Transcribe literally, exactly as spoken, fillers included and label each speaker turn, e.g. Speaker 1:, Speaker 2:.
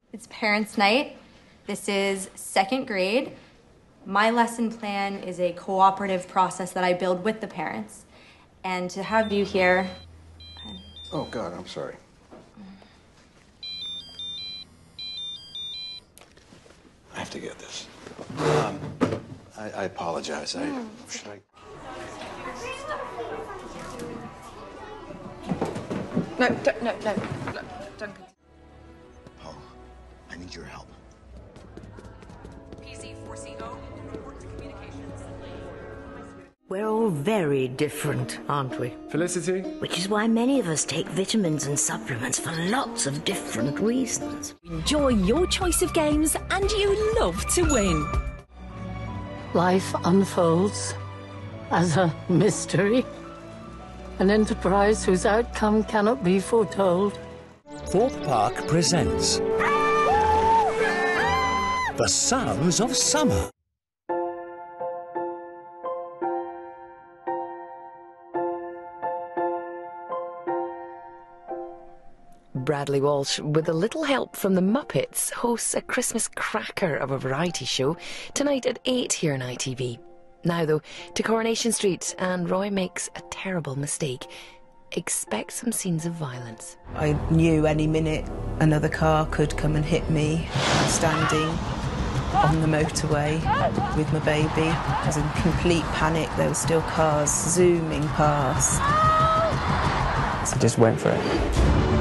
Speaker 1: It's parents' night. This is second grade. My lesson plan is a cooperative process that I build with the parents. And to have you here...
Speaker 2: Oh, God, I'm sorry. I have to get this. Um, I, I apologize. I...
Speaker 1: No.
Speaker 2: Should I...
Speaker 3: No, don't, no, no, no, don't.
Speaker 4: Paul, I need your help.
Speaker 3: P Z four C O, report to communications.
Speaker 5: We're all very different, aren't we?
Speaker 6: Felicity?
Speaker 5: Which is why many of us take vitamins and supplements for lots of different reasons.
Speaker 7: Enjoy your choice of games and you love to win.
Speaker 8: Life unfolds as a mystery. An enterprise whose outcome cannot be foretold.
Speaker 9: Thorpe Park presents The Sounds of Summer.
Speaker 10: Bradley Walsh, with a little help from the Muppets, hosts a Christmas cracker of a variety show tonight at eight here on I T V. Now, though, to Coronation Street, and Roy makes a terrible mistake. Expect some scenes of violence.
Speaker 11: I knew any minute another car could come and hit me. I'm standing on the motorway with my baby. I was in complete panic. There were still cars zooming past.
Speaker 6: I just went for it.